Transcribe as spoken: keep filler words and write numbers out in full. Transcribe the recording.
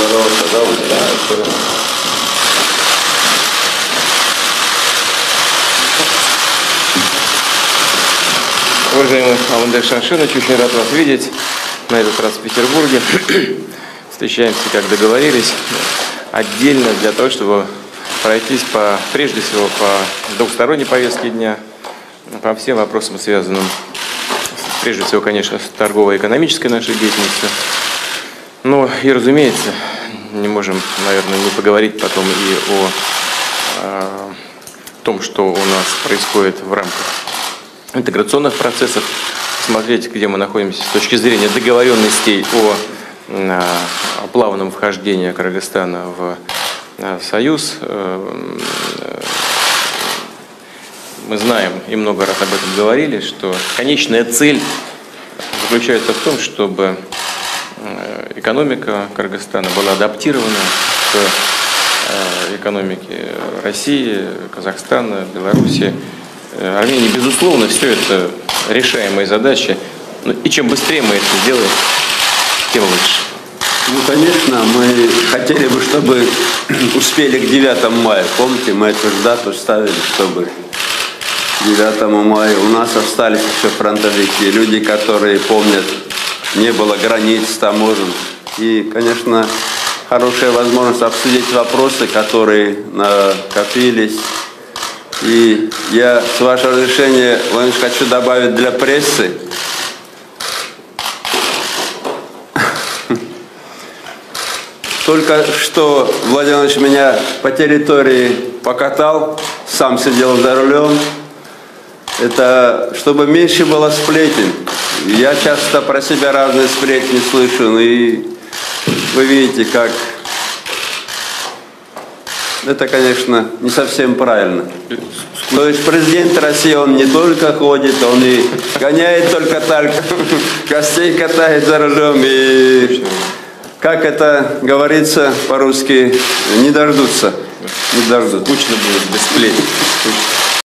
пожалуйста, да, вот, да, уважаемый Алмазбек Шамшинович, очень рад вас видеть, на этот раз в Петербурге. Встречаемся, как договорились, отдельно для того, чтобы пройтись по, прежде всего по двухсторонней повестке дня, по всем вопросам, связанным, прежде всего, конечно, с торгово-экономической нашей деятельностью. Но и, разумеется, не можем, наверное, не поговорить потом и о, о том, что у нас происходит в рамках интеграционных процессов, смотреть, где мы находимся с точки зрения договоренностей о, о плавном вхождении Кыргызстана в, в Союз. Мы знаем и много раз об этом говорили, что конечная цель заключается в том, чтобы экономика Кыргызстана была адаптирована к экономике России, Казахстана, Белоруссии, Армении. Безусловно, все это решаемые задачи. И чем быстрее мы это сделаем, тем лучше. Ну, конечно, мы хотели бы, чтобы успели к девятому мая. Помните, мы эту же дату ставили, чтобы к девятому мая у нас остались еще фронтовики, люди, которые помнят, не было границ, таможен. И, конечно, хорошая возможность обсудить вопросы, которые накопились. И я, с вашего разрешения, Владимир, хочу добавить для прессы. Только что Владимир Владимирович меня по территории покатал, сам сидел за рулем. Это чтобы меньше было сплетен. Я часто про себя разные сплетни слышу, и вы видите, как это, конечно, не совсем правильно. То есть президент России, он не только ходит, он и гоняет только так, гостей катает за рулем, и, как это говорится по-русски, не дождутся. Не дождутся. Скучно будет без сплетен.